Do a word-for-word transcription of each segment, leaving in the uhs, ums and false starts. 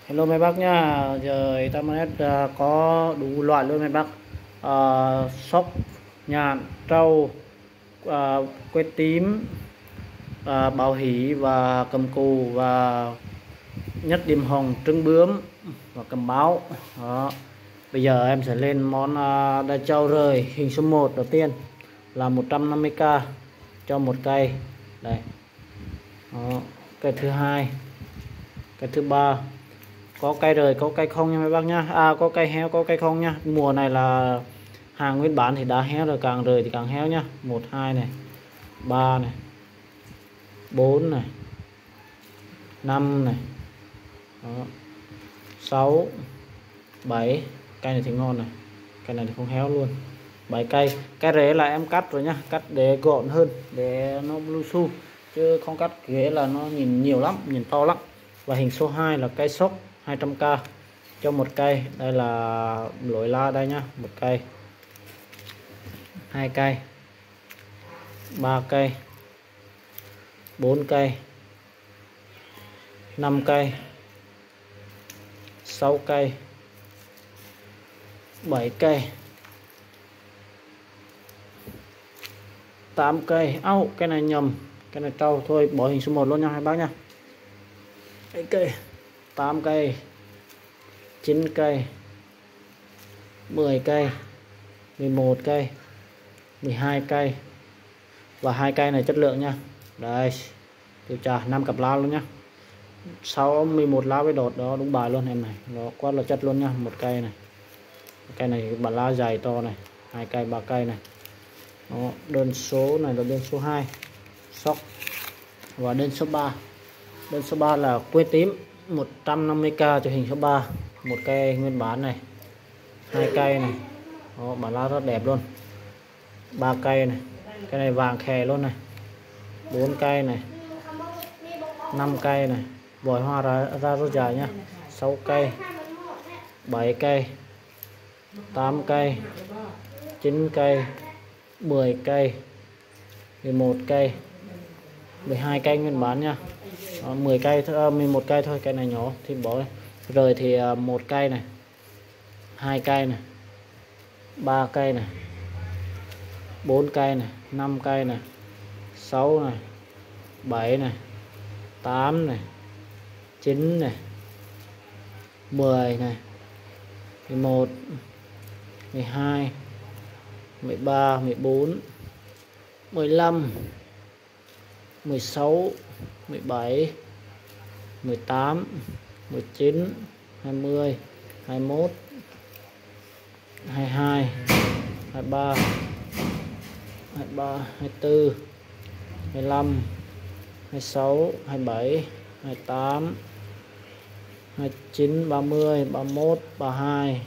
Hello mấy bác nhá, giờ Internet uh, có đủ loại luôn mấy bác. uh, Sóc, nhạn, trâu, uh, quế tím, uh, báo hỷ và cầm cù và nhất điểm hồng, trứng bướm và cầm báo. Đó. Bây giờ em sẽ lên món uh, đai trâu rời hình số một đầu tiên là một trăm năm mươi k cho một cây. Đây. Đó. Cây thứ hai, cây thứ ba, có cây rời có cây không nha mấy bác nhá. À, có cây héo có cây không nhá. Mùa này là hàng nguyên bản thì đã héo rồi, càng rời thì càng héo nhá. Một hai này, ba này, bốn này, năm này, sáu, bảy. Cây này thì ngon này, cây này thì không héo luôn. Bảy cây. Cái rễ là em cắt rồi nhá, cắt để gọn hơn, để nó lưu su, chứ không cắt rễ là nó nhìn nhiều lắm, nhìn to lắm. Và hình số hai là cây sóc hai trăm k cho một cây. Đây là lỗi la đây nhá. Một cây, hai cây, ba cây, bốn cây, năm cây, sáu cây, bảy cây, tám cây. Áo cái này nhầm, cái này trâu thôi, bỏ hình số một luôn nha hai bác nha. bảy cây, tám cây, chín cây, mười cây, mười một cây, mười hai cây và hai cây này chất lượng nha. Đây, tiêu trà năm cặp lá luôn nhá. Sau mười một lá với đọt đó, đúng bài luôn em này. Nó quá là chất luôn nha. Một cây này, cây này bản lá dày to này, hai cây, ba cây này. Đó, đơn số này là đơn số hai sóc. Và đơn số ba, đơn số ba là quế tím một trăm năm mươi k cho hình số ba. Một cây nguyên bản này, hai cây này. Đó, bản lá rất đẹp luôn. Ba cây này, cái này vàng khè luôn này. Bốn cây này, năm cây này, vòi hoa ra, ra rất dài nhá. Sáu cây, bảy cây, tám cây, chín cây, mười cây, mười một cây, mười hai cây nguyên bản nha. Đó, mười cây thôi, mười một cây thôi, cây này nhỏ thì bỏ đây. Rồi thì một cây này, hai cây này, ba cây này, bốn cây này, năm cây này, sáu này, bảy này, tám này, chín này, mười này, mười một, mười hai, mười ba, mười bốn, mười lăm, mười sáu, mười bảy, mười tám, mười chín, hai mươi, hai mươi mốt, hai mươi hai, hai mươi ba, hai mươi ba, hai mươi tư, hai mươi lăm, hai mươi sáu, hai mươi bảy, hai mươi tám, hai mươi chín, ba mươi, ba mươi mốt, ba mươi hai,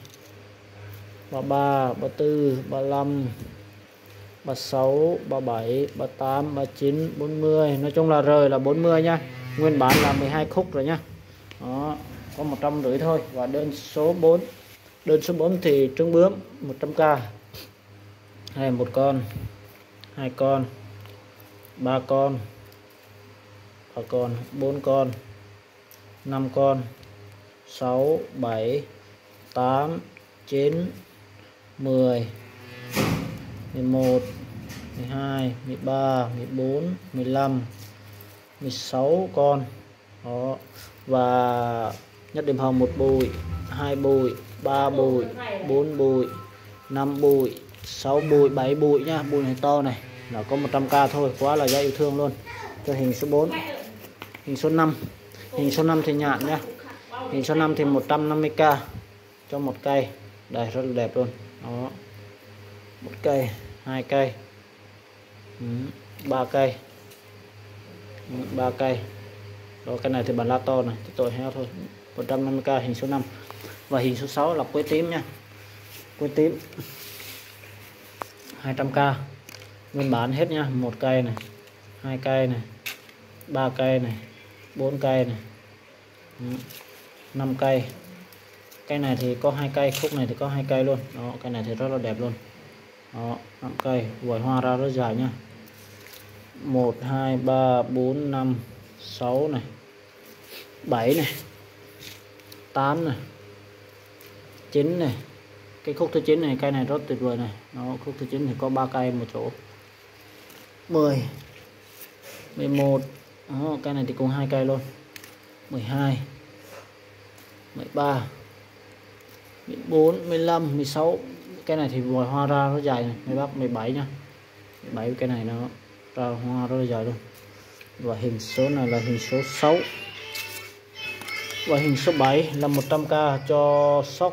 ba mươi ba, ba mươi tư, ba mươi lăm, ba mươi sáu, ba mươi bảy, ba mươi tám, ba mươi chín, bốn mươi. Nói chung là rời là bốn mươi nha. Nguyên bản là mười hai khúc rồi nhá. Đó, có một trăm rưỡi thôi. Và đơn số bốn, đơn số bốn thì trứng bướm một trăm k. Hay một con, hai con, ba con, ba con, bốn con, năm con, sáu, bảy, tám, chín, mười, mười một, mười hai, mười ba, mười bốn, mười lăm, mười sáu con. Đó. Và nhất điểm hồng một bụi, hai bụi, ba bụi, bốn bụi, năm bụi, sáu bụi, bảy bụi nha. Bụi này to này là có một trăm k thôi, quá là giá yêu thương luôn. Cho hình số bốn. Hình số năm, hình số năm thì nhạn nhá. Hình số năm thì một trăm năm mươi k cho một cây. Đây, rất là đẹp luôn. Đó, một cây, hai cây, ba cây, ba cây. Đó, cái này thì bản la to này, thì tội heo thôi. Một trăm năm mươi k hình số năm. Và hình số sáu là quế tím nha. Quế tím hai trăm k nguyên bản hết nha. Một cây này, hai cây này, ba cây này, bốn cây này, năm cây. Cây này thì có hai cây, khúc này thì có hai cây luôn. Đó, cây này thì rất là đẹp luôn. Đó, năm cây, vòi hoa ra rất dài nha. Một, hai, ba, bốn, năm, sáu này, bảy này, tám này, chín này. Cái khúc thứ chín này, cây này rất tuyệt vời này. Nó khúc thứ chín thì có ba cây một chỗ. mười, mười một. Đó, cây này thì cùng hai cây luôn. mười hai, mười ba, mười bốn, mười lăm, mười sáu. Cái này thì vòi hoa ra nó dài này, mười ba, mười bảy nha. mười bảy cái này nó ra hoa rất là dài luôn. Và hình số này là hình số sáu. Và hình số bảy là một trăm k cho sóc.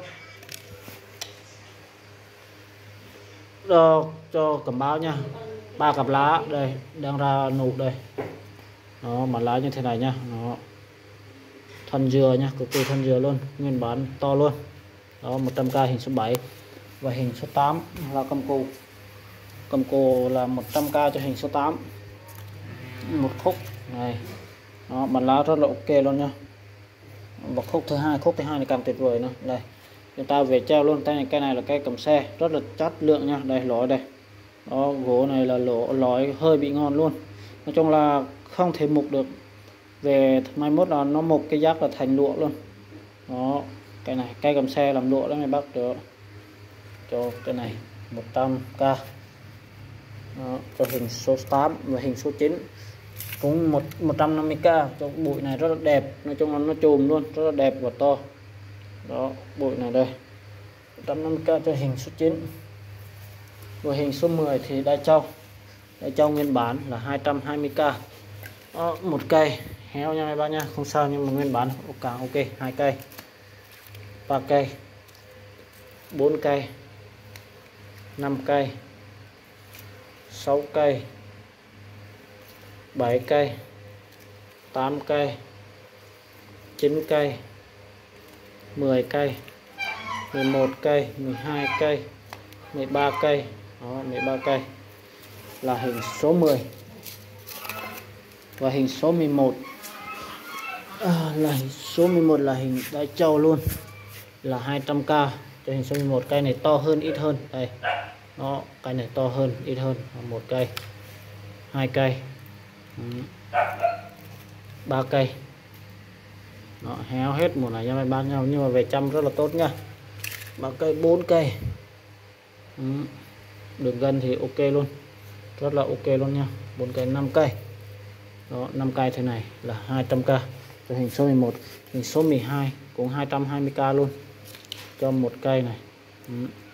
Cho, cho cầm báo nha. Ba cặp lá đây đang ra nụ đây. Đó, mặt lá như thế này nha. Đó. Thân dừa nha, cực kỳ thân dừa luôn, nguyên bản to luôn. Đó, một trăm k hình số bảy. Và hình số tám là cầm cù. Cầm cù là một trăm k cho hình số tám. Một khúc này. Đó, mặt lá rất là ok luôn nha. Và khúc thứ hai, khúc thứ hai này càng tuyệt vời nữa. Đây. Chúng ta về treo luôn. Cái này, cái này là cây cầm xe, rất là chất lượng nha. Đây lõi đây. Đó, gỗ này là lỗ lõi hơi bị ngon luôn. Nói chung là không thể mục được. Về mai mốt là nó mục cái giác là thành lụa luôn. Đó, cái này cây cầm xe làm lụa đó mày bác được. Cho cái này một trăm k. Đó, cho hình số tám và hình số chín cũng một một trăm năm mươi k. Cho bụi này rất là đẹp, nói chung là nó chùm luôn, rất là đẹp và to. Đó, bụi này đây một trăm năm mươi k cho hình số chín. Và hình số mười thì đai trâu. Đai trâu nguyên bản là hai trăm hai mươi k. Đó, một cây héo nha mấy bác nha, không sao, nhưng mà nguyên bản ok. Ok, hai cây, ba cây, bốn cây, năm cây, sáu cây, bảy cây, tám cây, chín cây, mười cây, mười một cây, mười hai cây, mười ba cây. Đó, mười ba cây là hình số mười. Và hình số mười một à, là hình số mười một là hình đai trâu luôn, là hai trăm k cho hình số mười một. Cây này to hơn ít hơn đây. Đó, cây này to hơn ít hơn. Một cây, hai cây, ba cây. Đó, héo hết một này nha mấy bác nhau, nhưng mà về chăm rất là tốt nha. Ba cây, bốn cây. Ừ. Đường gân thì ok luôn, rất là ok luôn nha. Bốn cây, năm cây. Đó, năm cây thế này là hai trăm k cho hình số mười một. Hình số mười hai cũng hai trăm hai mươi k luôn cho một cây này. Ừ.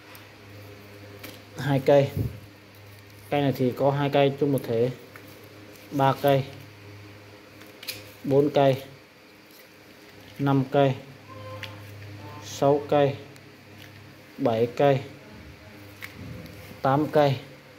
Hai cây. Cây này thì có hai cây chung một thể. Ba cây, bốn cây, năm cây, sáu cây, bảy cây, tám cây,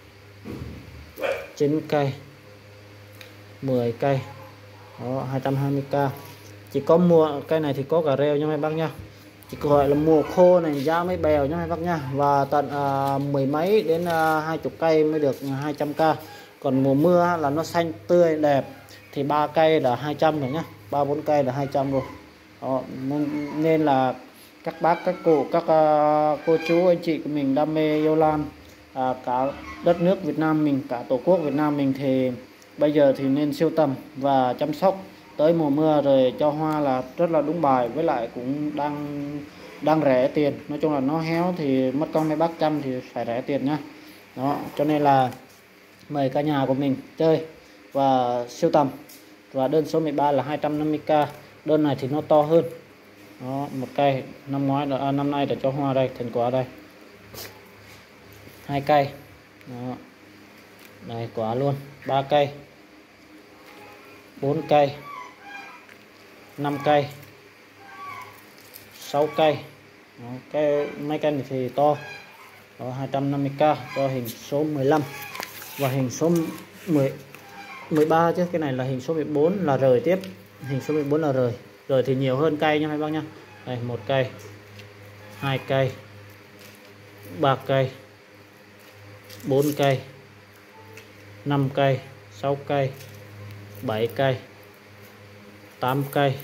chín cây, mười cây. Đó, hai trăm hai mươi k. Chỉ có mùa cây này thì có cả rêu nha mấy bác nha. Chỉ gọi là mùa khô này giá mới bèo nha mấy bác nha. Và tận à, mười mấy đến à, hai chục cây mới được hai trăm k. Còn mùa mưa là nó xanh tươi đẹp thì ba cây là hai trăm rồi nhá. Ba bốn cây là hai trăm rồi. Đó, nên, nên là các bác, các cụ, các uh, cô chú anh chị của mình đam mê yêu lan, à, cả đất nước Việt Nam mình, cả tổ quốc Việt Nam mình, thì bây giờ thì nên sưu tầm và chăm sóc. Tới mùa mưa rồi cho hoa là rất là đúng bài, với lại cũng đang đang rẻ tiền. Nói chung là nó héo thì mất công mấy bác chăm thì phải rẻ tiền nhá. Đó, cho nên là mời cả nhà của mình chơi và sưu tầm. Và đơn số mười ba là hai trăm năm mươi k. Đơn này thì nó to hơn. Đó, một cây năm ngoái là à, năm nay để cho hoa đây, thành quả đây. Hai cây. Đó. Đây quả luôn. Ba cây, bốn cây, năm cây, sáu cây. Đó, cái mấy cây này thì to. Đó, hai trăm năm mươi k cho hình số mười lăm. Và hình số mười, mười ba chứ, cái này là hình số mười bốn là rời tiếp. Hình số mười bốn là rời. Rời thì nhiều hơn cây nha mấy bác nha. Đây, một cây, hai cây, ba cây, bốn cây, năm cây, sáu cây, bảy cây, tám cây,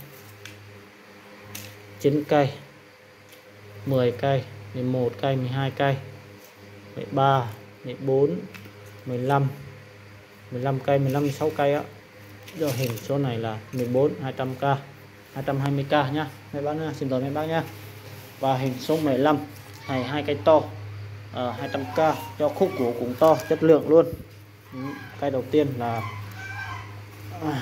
chín cây, mười cây, mười một cây, mười hai cây, mười ba, mười bốn, mười lăm, mười lăm cây, mười lăm, mười sáu cây á. Do hình số này là mười bốn, hai trăm k. hai trăm hai mươi k nhá mấy bác nhá. Xin lỗi mấy bác nhá. Và hình số mười lăm này hai cây to à, hai trăm k cho khúc gỗ cũng to chất lượng luôn. Ừ, cây đầu tiên là à,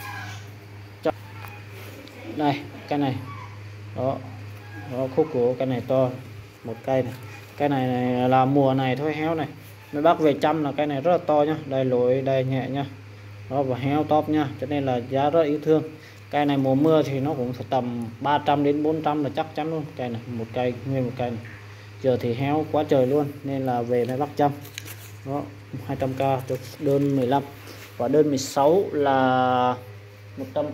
đây cây này đó, đó khúc gỗ cây này to một cây này. Cây này, này là mùa này thôi héo này, mấy bác về chăm là cây này rất là to nhá. Đây lối đây nhẹ nhá đó, và héo top nha, cho nên là giá rất yêu thương. Cây này mùa mưa thì nó cũng phải tầm ba trăm đến bốn trăm là chắc chắn luôn. Cây này một cây nguyên một cây này. Giờ thì héo quá trời luôn nên là về mấy bác chăm đó. Hai trăm k cho đơn mười lăm và đơn mười sáu là một trăm k.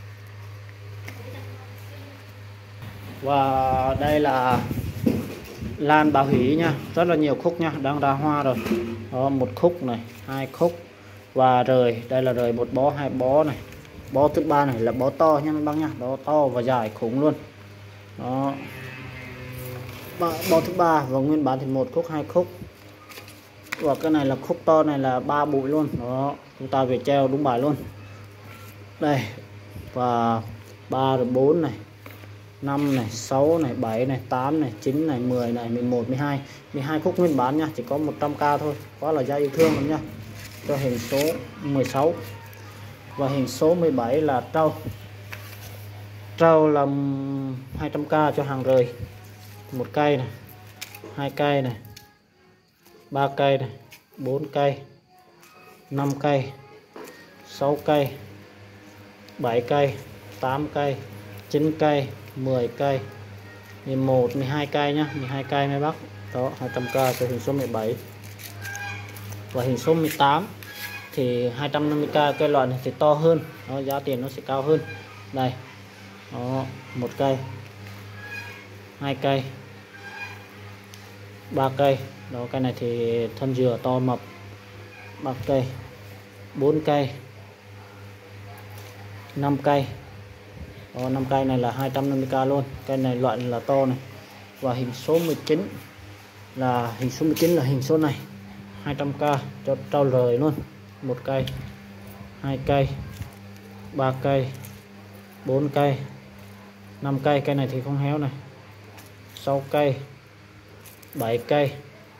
Và đây là lan Bà Hỷ nha, rất là nhiều khúc nha, đang ra hoa rồi đó. Một khúc này, hai khúc và rời, đây là rời một bó, hai bó này. Bó thứ ba này là bó to nha mấy bác nha, bó to và dài khủng luôn đó. Bó thứ ba và nguyên bản thì một khúc, hai khúc, và cái này là khúc to này là ba bụi luôn đó, chúng ta về treo đúng bài luôn đây. Và ba rồi bốn này, năm này, sáu này, bảy này, tám này, chín này, mười này, mười một, mười hai, mười hai khúc nguyên bản nha, chỉ có một trăm k thôi, quá là giá yêu thương luôn nha. Cho hình số mười sáu và hình số mười bảy là trâu. Trâu là hai trăm k cho hàng rời, một cây này, hai cây này, ba cây này, bốn cây, năm cây, sáu cây, bảy cây, tám cây, chín cây, mười cây, mười một, mười hai cây nhá, mười hai cây mấy bác. Đó, hai trăm k cho hình số mười bảy. Và hình số mười tám thì hai trăm năm mươi k, cây loại này thì to hơn, đó, giá tiền nó sẽ cao hơn. Đây. Đó, một cây, hai cây, ba cây. Đó, cây này thì thân dừa to mập. Ba cây, bốn cây, năm cây. Đó, năm cây này là hai trăm năm mươi k luôn. Cây này loại là to này. Và hình số mười chín là hình số mười chín là hình số này, hai trăm k cho trâu rời luôn. Một cây, hai cây, ba cây, bốn cây, năm cây. Cây này thì không héo này. sáu cây, bảy cây,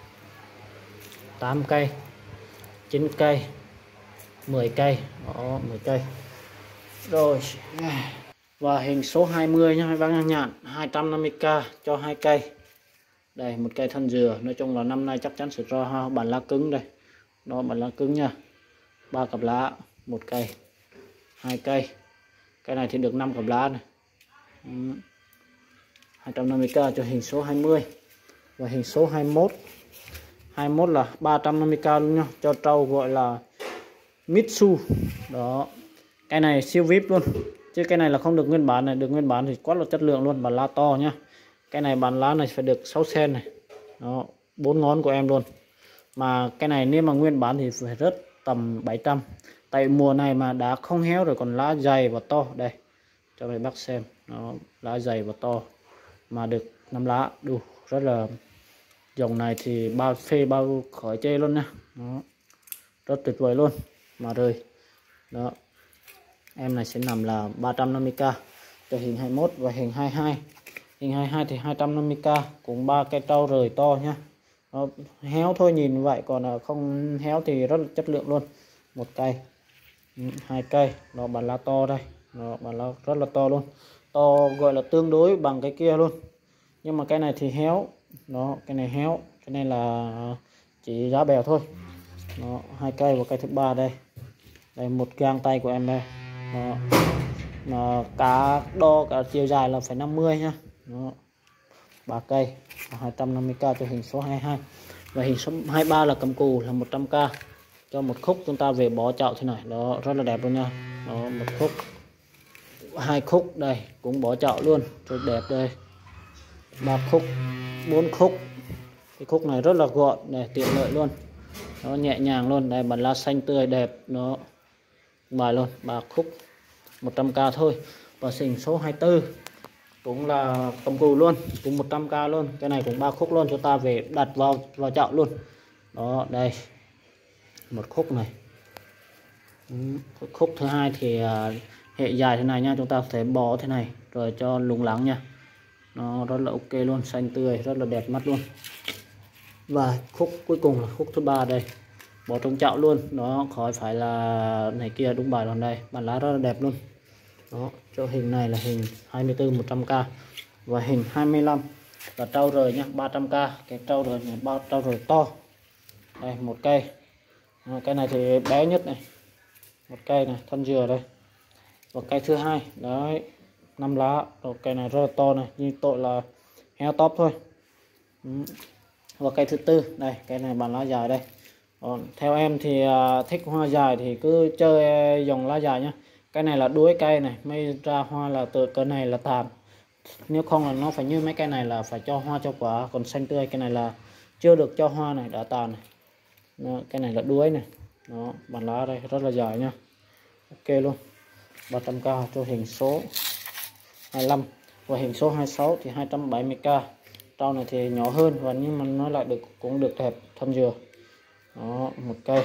tám cây, chín cây, mười cây. Đó, mười cây. Rồi. Và hình số hai mươi nha mấy bác nhạn, hai trăm năm mươi k cho hai cây. Đây, một cây thân dừa, nói chung là năm nay chắc chắn sẽ cho ha, bản lá cứng đây. Đó, bản lá cứng nha. Ba cặp lá, một cây, hai cây. Cây này thì được năm cặp lá này. Ừ. hai trăm năm mươi k cho hình số hai mươi. Và hình số hai mươi mốt. hai mươi mốt là ba trăm năm mươi k luôn nha, cho trâu gọi là Mitsu. Đó. Cái này siêu vip luôn. Chứ cái này là không được nguyên bản này, được nguyên bản thì quá là chất lượng luôn, bản lá to nhá. Cái này bản lá này phải được sáu xen này. Đó, bốn ngón của em luôn. Mà cái này nếu mà nguyên bản thì phải rất tầm bảy trăm. Tại mùa này mà đã không héo rồi, còn lá dày và to. Đây, cho mấy bác xem. Đó, lá dày và to. Mà được năm lá, đủ rất là. Dòng này thì bao phê bao khỏi chê luôn nha. Đó, rất tuyệt vời luôn. Mà rơi. Đó. Em này sẽ nằm là ba trăm năm mươi k cho hình hai mươi mốt và hình hai mươi hai. Hình hai mươi hai thì hai trăm năm mươi k, cũng ba cây trâu rời to nhá. Đó, héo thôi nhìn vậy, còn không héo thì rất là chất lượng luôn. Một cây, hai cây, nó bản lá to đây, nó bản lá rất là to luôn, to gọi là tương đối bằng cái kia luôn. Nhưng mà cái này thì héo, nó cái này héo, cho nên là chỉ giá bèo thôi. Nó hai cây và cây thứ ba đây, đây một gang tay của em đây. Đó. Nó cả đo cả chiều dài là phải năm mươi nhá. Đó. ba cây, hai trăm năm mươi k cho hình số hai mươi hai. Và hình số hai mươi ba là cầm cù là một trăm k cho một khúc, chúng ta về bó chậu thế này. Đó, rất là đẹp luôn nha. Đó, một khúc, hai khúc đây cũng bó chậu luôn, rất đẹp đây. Ba khúc, bốn khúc. Cái khúc này rất là gọn này, tiện lợi luôn. Nó nhẹ nhàng luôn. Đây, bản lá xanh tươi đẹp, nó bài luôn. Ba khúc, một trăm k thôi. Và hình số hai mươi tư cũng là cầm cù luôn, cũng một trăm k luôn. Cái này cũng ba khúc luôn, chúng ta về đặt vào vào chậu luôn. Đó, đây một khúc này. Khúc thứ hai thì hệ dài thế này nha, chúng ta sẽ bó thế này rồi cho lủng lắng nha, nó rất là ok luôn, xanh tươi rất là đẹp mắt luôn. Và khúc cuối cùng là khúc thứ ba đây, bỏ trong chậu luôn, nó khỏi phải là này kia, đúng bài còn đây, bản lá rất là đẹp luôn. Đó, cho hình này là hình hai mươi tư một trăm k và hình hai mươi lăm là trâu rời nha, ba trăm k. Cái trâu rời này bao trâu rời to đây, một cây. Đó, cái này thì bé nhất này, một cây này, thân dừa đây. Và cây thứ hai đấy, năm lá. Rồi cây này rất là to này, như tội là heo top thôi. Ừ. Và cây thứ tư đây, cây này bản lá dài đây. Còn theo em thì uh, thích hoa dài thì cứ chơi dòng lá dài nhá. Cái này là đuôi cây này, mới ra hoa là từ cái này là tàn. Nếu không là nó phải như mấy cây này là phải cho hoa cho quả, còn xanh tươi. Cái này là chưa được cho hoa này, đã tàn này. Đó, cái này là đuôi này. Đó, bản lá đây rất là dài nha. Ok luôn. ba trăm k cho hình số hai mươi lăm và hình số hai mươi sáu thì hai trăm bảy mươi k. Trâu này thì nhỏ hơn và nhưng mà nó lại được cũng được đẹp, thân dừa. Đó, một cây,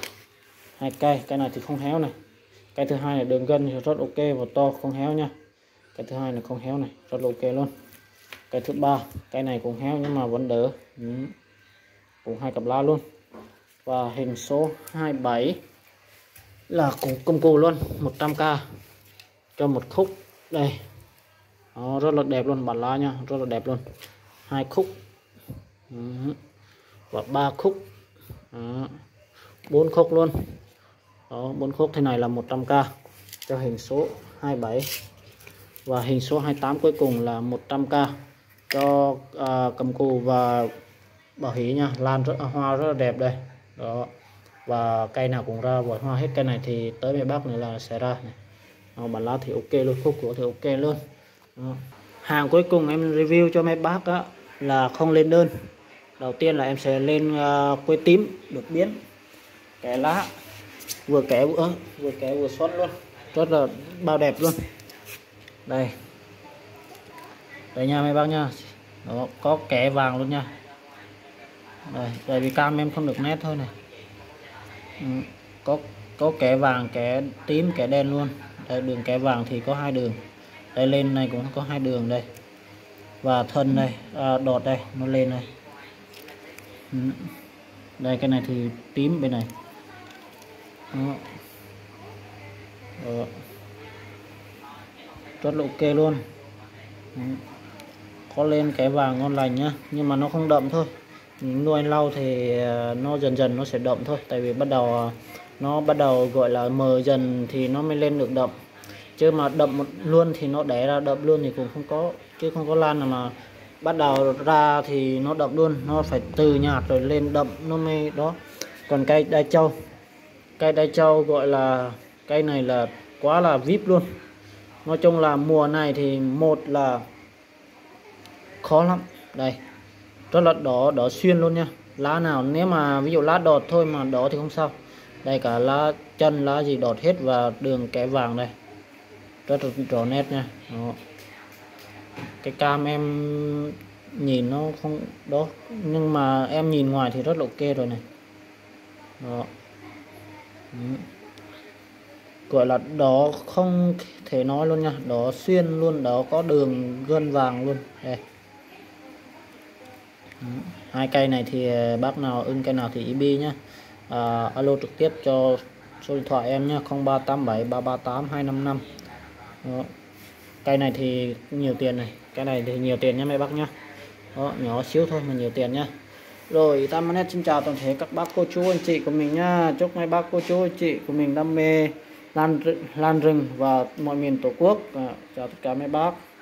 hai cây. Cái này thì không héo này. Cái thứ hai là đường gân thì rất ok và to, không héo nha. Cái thứ hai là không héo này, rất là ok luôn. Cái thứ ba, cái này cũng héo nhưng mà vẫn đỡ. Ừ. Cũng hai cặp lá luôn. Và hình số hai mươi bảy là cũng công cụ luôn, một trăm k cho một khúc đây. Đó, rất là đẹp luôn, bản lá nha, rất là đẹp luôn. Hai khúc. Ừ. Và ba khúc. Đó. Bốn khúc luôn. Đó, bốn khúc thế này là một trăm k cho hình số hai mươi bảy. Và hình số hai mươi tám cuối cùng là một trăm k cho uh, cầm cù và bảo hí nha. Lan rất hoa rất là đẹp đây. Đó. Và cây nào cũng ra vòi hoa hết. Cây này thì tới miền Bắc nữa là sẽ ra này. Đó, bản lá thì ok luôn, khúc của thì ok luôn. Đó. Hàng cuối cùng em review cho mấy bác đó là không lên đơn. Đầu tiên là em sẽ lên uh, quế tím đột biến, kẻ lá vừa kẻ vừa vừa kẻ vừa xoắn luôn, rất là bao đẹp luôn. Đây đây nha mấy bác nha. Đó, có kẻ vàng luôn nha. Đây, tại vì cam em không được nét thôi này. Ừ, có có kẻ vàng, kẻ tím, kẻ đen luôn. Đây, đường kẻ vàng thì có hai đường. Đây lên này cũng có hai đường đây. Và thân đây, à, đọt đây, nó lên đây. Ừ. Đây cái này thì tím bên này. Đó. Đó. Rất là ok luôn. Ừ. Có lên cái vàng ngon lành nhá, nhưng mà nó không đậm thôi. Nuôi lâu thì nó dần dần nó sẽ đậm thôi, tại vì bắt đầu nó bắt đầu gọi là mờ dần thì nó mới lên được đậm. Chứ mà đậm một luôn thì nó đẻ ra đậm luôn thì cũng không có, chứ không có lan nào mà bắt đầu ra thì nó đậm luôn, nó phải từ nhạt rồi lên đậm nó mới đó. Còn cây đai châu, cây đai châu gọi là cây này là quá là vip luôn. Nói chung là mùa này thì một là khó lắm. Đây rất là đỏ, đỏ xuyên luôn nha. Lá nào nếu mà ví dụ lá đọt thôi mà đỏ thì không sao. Đây cả lá chân lá gì đọt hết và đường kẻ vàng đây rất là rõ nét nha. Đó. Cái cam em nhìn nó không đó, nhưng mà em nhìn ngoài thì rất là ok rồi này. Đó. Ừ. Gọi là đỏ không thể nói luôn nha, đỏ xuyên luôn, đỏ có đường gân vàng luôn đây. Ừ. Hai cây này thì bác nào ưng cây nào thì i bê nhá. À, alo trực tiếp cho số điện thoại em nhá, không ba tám bảy ba ba tám hai năm năm. Đó. Cây này thì nhiều tiền này, cái này thì nhiều tiền nha mấy bác nhá. Đó, nhỏ xíu thôi mà nhiều tiền nhá. Rồi Tam Manet xin chào toàn thể các bác cô chú anh chị của mình nhá. Chúc mấy bác cô chú anh chị của mình đam mê lan lan rừng và mọi miền tổ quốc. À, chào tất cả mấy bác.